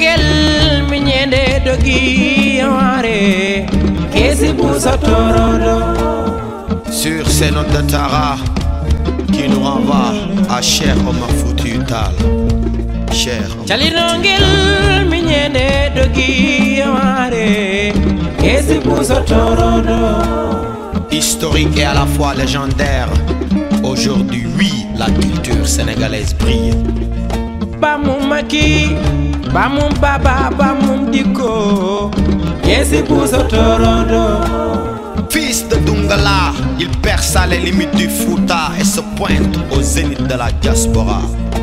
nongel minyende dogi yaware kesi busa torodo. Sur ces notes de Tara qui nous renvoie à Cher Omar Fouti Tal. Cher Chali nongel minyende dogi yaware kesi busa torodo. Historique et à la fois légendaire. Aujourd'hui, oui, la culture sénégalaise brille. Bamum maki, bamum baba, bamum diko, kesi busa torodo. Fils de Dungala, il perce les limites du Fouta et se pointe au zénith de la diaspora.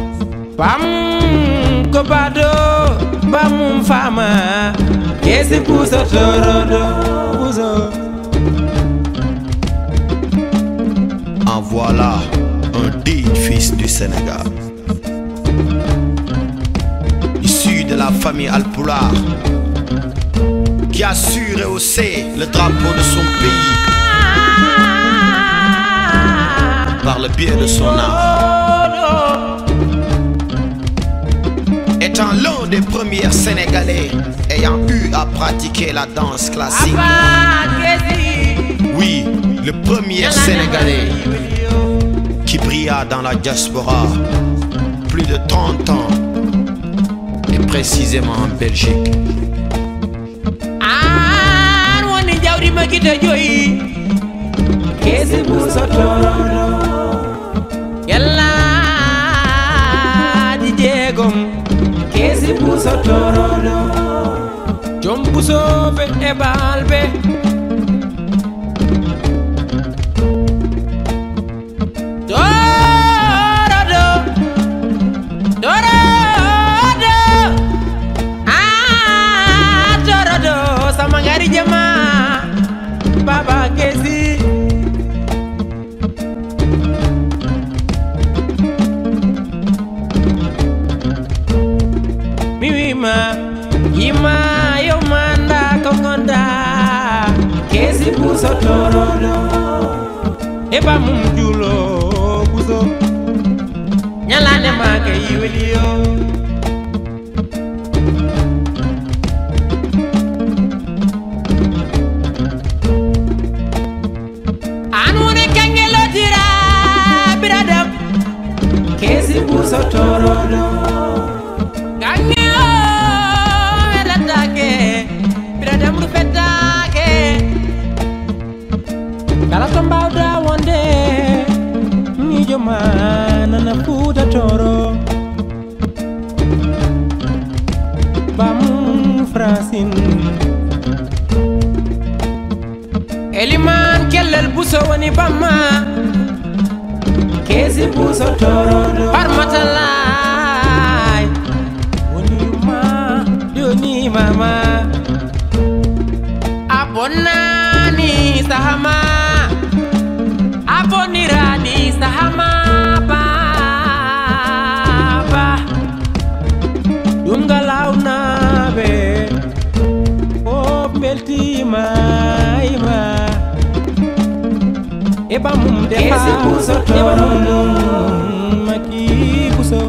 Bamum kobado, bamum fama, kesi busa torodo. En voilà un digne fils du Sénégal. Issu de la famille Alpulaar, qui a su rehausser le drapeau de son pays par le biais de son art. Étant l'un des premiers Sénégalais ayant eu à pratiquer la danse classique. Oui, le premier Sénégalais qui brilla dans la diaspora plus de 30 ans et précisément en Belgique. Baba Kesi Miwima Yima Yomanda Kongonda Kesi busa torodo Eba mumjulo buso Nyalane maka iwelio kesi busa torodo. Gangyo elatake, biradam rupetake. Kala tombauda wonde, nijo mana na puta toro. Bam frasin. Eliman kellel busa wani bama. Kesi busa torodo. Parmatalai Duni mama Abonani sahama Abonirani sahama Baba Dungalau nabe Oh melti maima Eba mum defa kesi busa torodo. Maki buso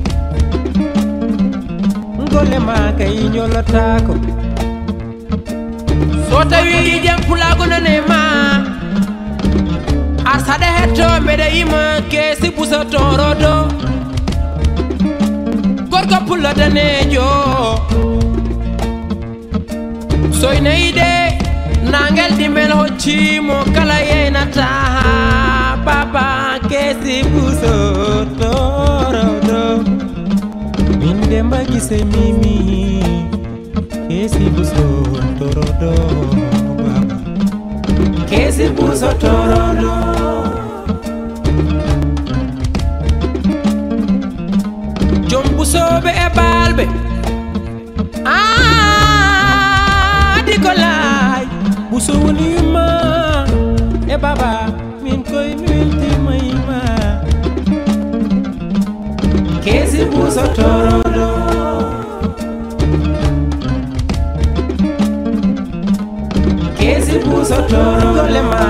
Ngole maka inyolo tako Sota wi jem pulago nanema Asade heto mede ima kesi busa torodo Gorko pula danejo Soy neide Nangel dimel hochi mo kala yena taha Baba kesi buso torodo Minde mbagise mimi Kesi buso torodo Baba Kesi buso torodo Jom buso be e balbe Dikolai buso wonima e baba min koy nulti mayma kesi buso torodo kesi buso torodo